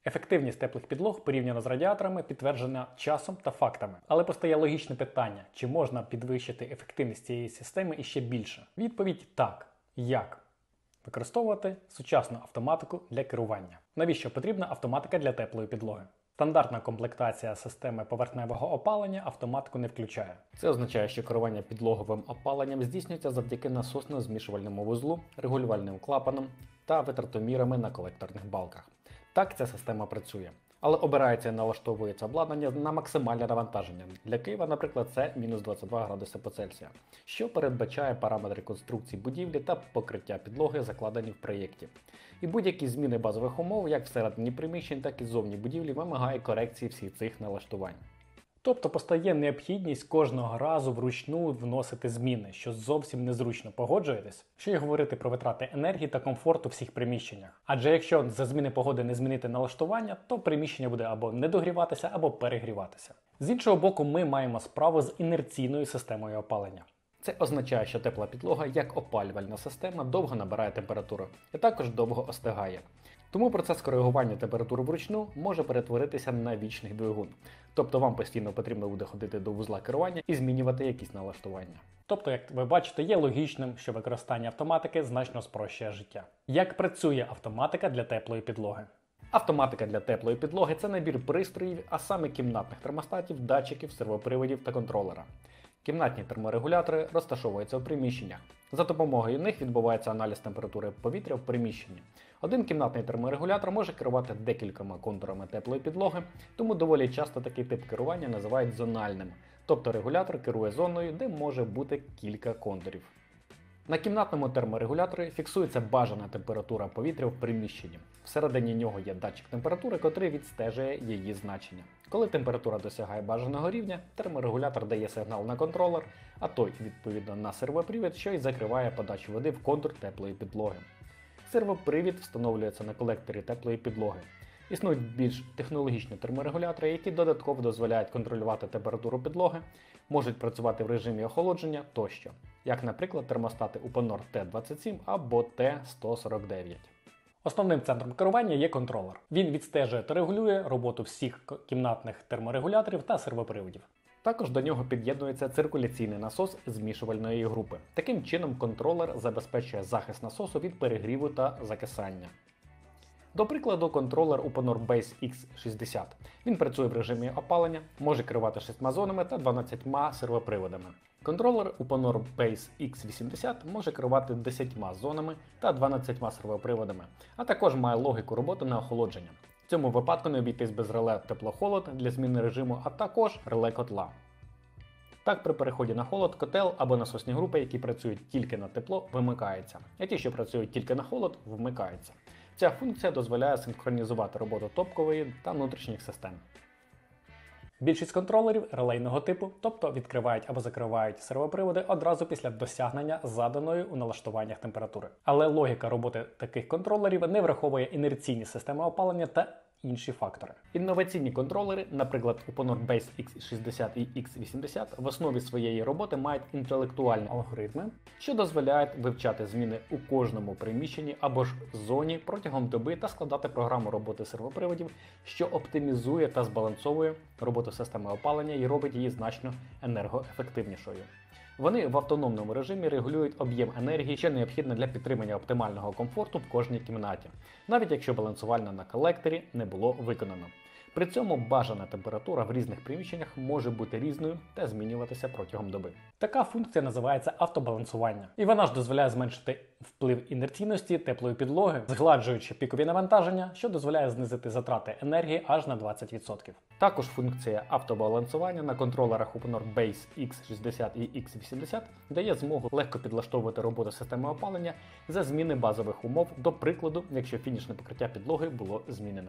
Ефективність теплих підлог порівняно з радіаторами підтверджена часом та фактами. Але постає логічне питання, чи можна підвищити ефективність цієї системи іще більше? Відповідь так. Як? Використовувати сучасну автоматику для керування. Навіщо потрібна автоматика для теплої підлоги? Стандартна комплектація системи поверхневого опалення автоматику не включає. Це означає, що керування підлоговим опаленням здійснюється завдяки насосно-змішувальному вузлу, регулювальним клапаном та витратомірами на колекторних балках. Так ця система працює. Але обирається і налаштовується обладнання на максимальне навантаження. Для Києва, наприклад, це мінус 22 градуси по Цельсію, що передбачає параметри конструкції будівлі та покриття підлоги, закладені в проєкті. І будь-які зміни базових умов, як всередині приміщень, так і ззовні будівлі, вимагає корекції всіх цих налаштувань. Тобто постає необхідність кожного разу вручну вносити зміни, що зовсім незручно. Погоджуєтесь? Що й говорити про витрати енергії та комфорту в всіх приміщеннях. Адже якщо за зміни погоди не змінити налаштування, то приміщення буде або не догріватися, або перегріватися. З іншого боку, ми маємо справу з інерційною системою опалення. Це означає, що тепла підлога, як опалювальна система, довго набирає температуру і також довго остигає. Тому процес коригування температури вручну може перетворитися на вічний двигун. Тобто вам постійно потрібно буде ходити до вузла керування і змінювати якісь налаштування. Тобто, як ви бачите, є логічним, що використання автоматики значно спрощує життя. Як працює автоматика для теплої підлоги? Автоматика для теплої підлоги – це набір пристроїв, а саме кімнатних термостатів, датчиків, сервоприводів та контролера. Кімнатні терморегулятори розташовуються в приміщеннях. За допомогою них відбувається аналіз температури повітря в приміщенні. Один кімнатний терморегулятор може керувати декількома контурами теплої підлоги, тому доволі часто такий тип керування називають зональним. Тобто регулятор керує зоною, де може бути кілька контурів. На кімнатному терморегуляторі фіксується бажана температура повітря в приміщенні. Всередині нього є датчик температури, котрий відстежує її значення. Коли температура досягає бажаного рівня, терморегулятор дає сигнал на контролер, а той, відповідно, на сервопривід, що й закриває подачу води в контур теплої підлоги. Сервопривід встановлюється на колекторі теплої підлоги. Існують більш технологічні терморегулятори, які додатково дозволяють контролювати температуру підлоги, можуть працювати в режимі охолодження тощо, як, наприклад, термостати Uponor T27 або T149. Основним центром керування є контролер. Він відстежує та регулює роботу всіх кімнатних терморегуляторів та сервоприводів. Також до нього під'єднується циркуляційний насос змішувальної групи. Таким чином контролер забезпечує захист насосу від перегріву та закисання. До прикладу, контролер Uponor Base X60. Він працює в режимі опалення, може керувати 6 зонами та 12 сервоприводами. Контролер Uponor Base X80 може керувати 10 зонами та 12 сервоприводами, а також має логіку роботи на охолодження. В цьому випадку не обійтись без реле тепло-холод для зміни режиму, а також реле котла. Так, при переході на холод, котел або насосні групи, які працюють тільки на тепло, вимикаються, а ті, що працюють тільки на холод, вмикаються. Ця функція дозволяє синхронізувати роботу топкової та внутрішніх систем. Більшість контролерів релейного типу, тобто відкривають або закривають сервоприводи одразу після досягнення заданої у налаштуваннях температури. Але логіка роботи таких контролерів не враховує інерційні системи опалення та інші фактори. Інноваційні контролери, наприклад, Uponor Base X60 і X80, в основі своєї роботи мають інтелектуальні алгоритми, що дозволяють вивчати зміни у кожному приміщенні або ж зоні протягом доби та складати програму роботи сервоприводів, що оптимізує та збалансовує роботу системи опалення і робить її значно енергоефективнішою. Вони в автономному режимі регулюють об'єм енергії, що необхідно для підтримання оптимального комфорту в кожній кімнаті, навіть якщо балансувальне на колекторі не було виконано. При цьому бажана температура в різних приміщеннях може бути різною та змінюватися протягом доби. Така функція називається автобалансування. І вона ж дозволяє зменшити вплив інерційності теплої підлоги, згладжуючи пікові навантаження, що дозволяє знизити затрати енергії аж на 20%. Також функція автобалансування на контролерах Uponor Base X60 і X80 дає змогу легко підлаштовувати роботу системи опалення за зміни базових умов, до прикладу, якщо фінішне покриття підлоги було змінено.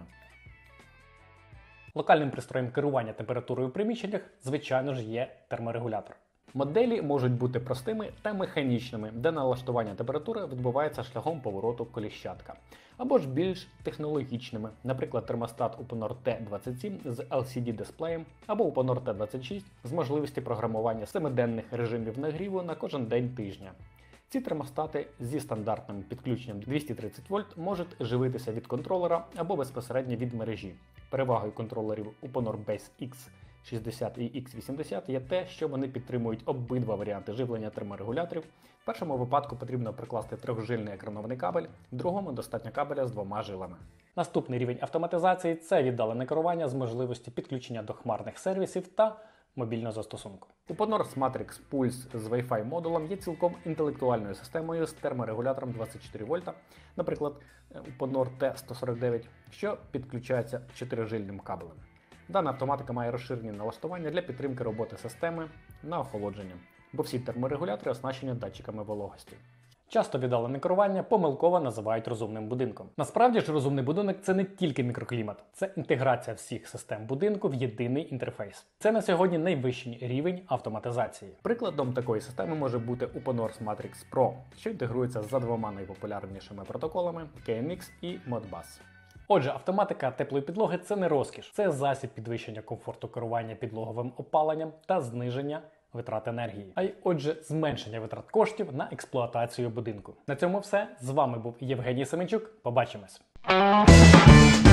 Локальним пристроєм керування температурою в приміщеннях, звичайно ж, є терморегулятор. Моделі можуть бути простими та механічними, де налаштування температури відбувається шляхом повороту коліщатка. Або ж більш технологічними, наприклад, термостат Uponor T27 з LCD-дисплеєм, або Uponor T26 з можливістю програмування 7-денних режимів нагріву на кожен день тижня. Ці термостати зі стандартним підключенням 230 вольт можуть живитися від контролера або безпосередньо від мережі. Перевагою контролерів Uponor Base X60 і X80 є те, що вони підтримують обидва варіанти живлення терморегуляторів. В першому випадку потрібно прикласти трьохжильний екранований кабель, в другому достатньо кабеля з 2 жилами. Наступний рівень автоматизації – це віддалене керування з можливістю підключення до хмарних сервісів та мобільного застосунку. Uponor Matrix Pulse з Wi-Fi модулем є цілком інтелектуальною системою з терморегулятором 24 вольта, наприклад, Uponor T149, що підключається 4-жильним кабелем. Дана автоматика має розширені налаштування для підтримки роботи системи на охолодження, бо всі терморегулятори оснащені датчиками вологості. Часто віддалене керування помилково називають розумним будинком. Насправді ж розумний будинок – це не тільки мікроклімат, це інтеграція всіх систем будинку в єдиний інтерфейс. Це на сьогодні найвищий рівень автоматизації. Прикладом такої системи може бути Uponor Matrix Pro, що інтегрується за двома найпопулярнішими протоколами KNX і Modbus. Отже, автоматика теплої підлоги – це не розкіш, це засіб підвищення комфорту керування підлоговим опаленням та зниження витрат енергії, а й отже зменшення витрат коштів на експлуатацію будинку. На цьому все. З вами був Євгеній Семенчук. Побачимось!